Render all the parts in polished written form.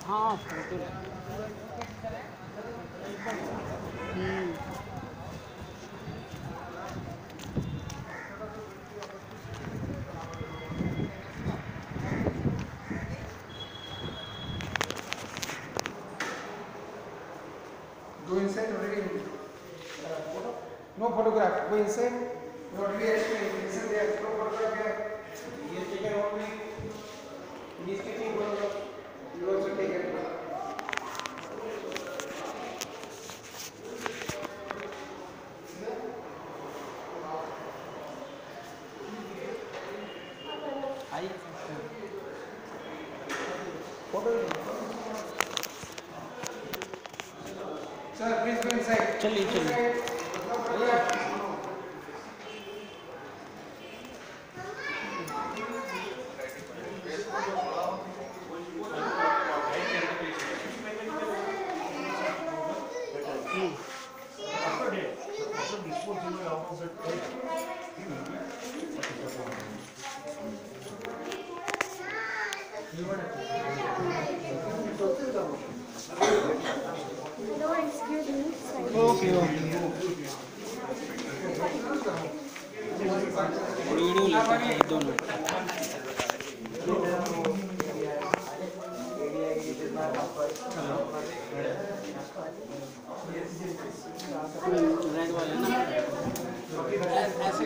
हाँ photo Go inside already. Photo? No photograph. Go inside. No, we explain. Listen there. No photograph here. He has taken only. He is taking photograph. You also take it. Sir, please go inside. चलिए चलिए No, excuse me. Okay okay video लेता है दोनों red वाले ना ऐसे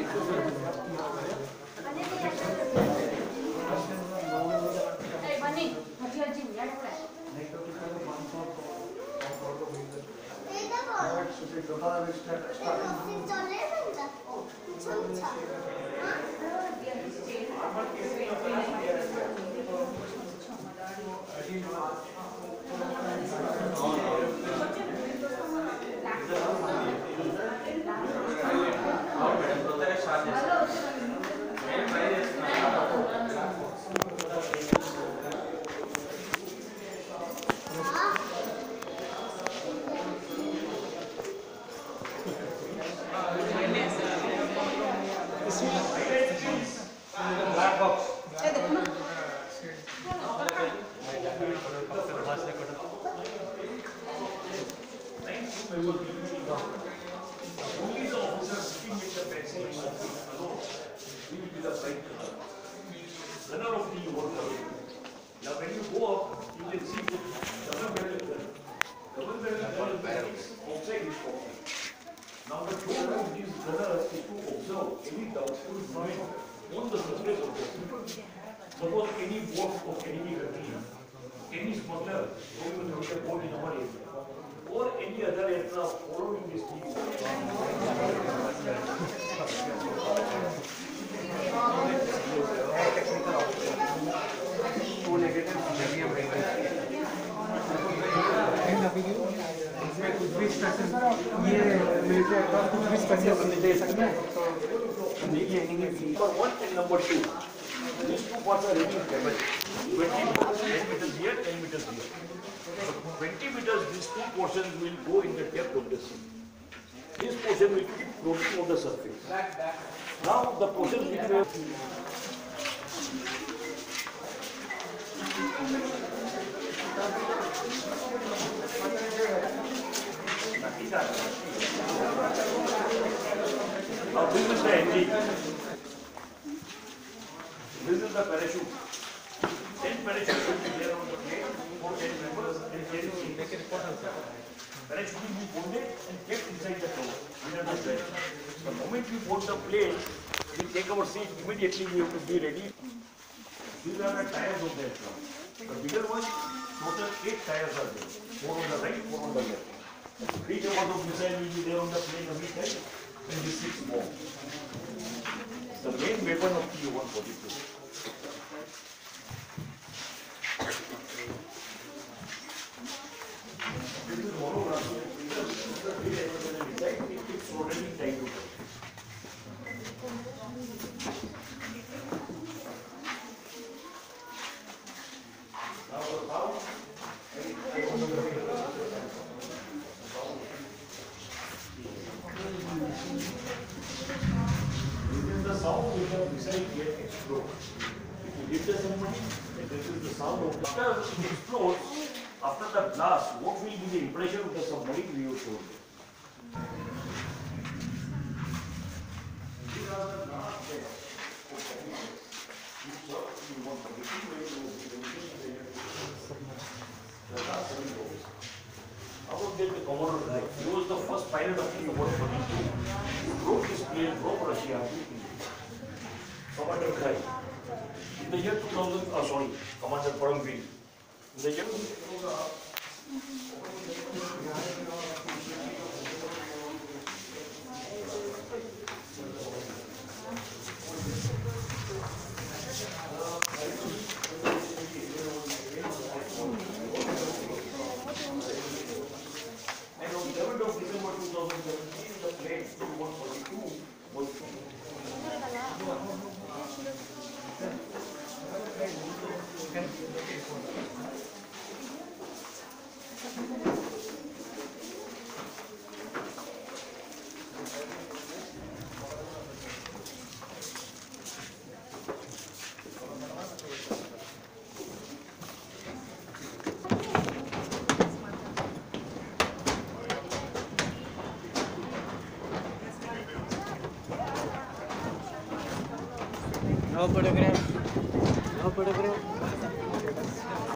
Suppose any boat of enemy country, any smuggler going to the port in our area, or any other aircraft following this team. इसमें कुछ भी स्पेशल ये मिलिट्री एयरक्राफ्ट कुछ भी स्पेशल दे सकते हैं Number one and number two. These two parts are ready in cable. 20 meters here, 10 meters here. But 20 meters, these two portions will go in the depth of the sea. This portion will keep floating on the surface. Now the portions which were now this is the engine. This is the parachute. 10 parachutes will be there on the plane for 10 members and 10 seats. Parachute will be folded and kept inside the tower under the bed. The moment we board the plane, we take our seat, immediately we have to be ready. These are the tires of the aircraft. The bigger one, total 8 tires are there. 4 on the right, 4 on the left. 3 towers of missile will be there on the plane every time, and these 6 bombs. The main weapon of Tu-142. This is monograph. It's already tied to it. Now the sound. This is the sound which the missile get explode. If you hit the somebody, this is the sound of after it explodes. After the blast, what will be the impression of the submarine we have shown? These are the last days of submarines. You want to be the last 7 days. About that, the Commodore died. He was the first pilot of Tu-142 who broke his plane from Russia. Commander died. In the year 2000, Commander Paramveer. In the year and on 7th of December 2017, the plane Tu-142 was No photograph. No photograph.